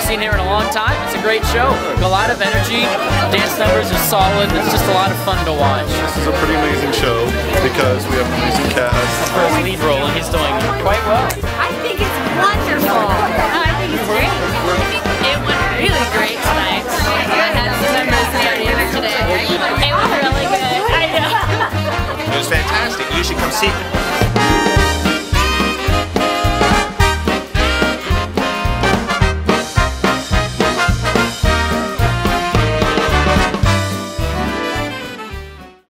seen here in a long time. It's a great show. A lot of energy. Dance numbers are solid. It's just a lot of fun to watch. This is a pretty amazing show because we have an amazing cast. For his lead role, and he's doing quite well. I think it's wonderful. I think it's great. It went really great tonight. I had some members of the audience today. It was really good. I know. It was fantastic. You should come see it.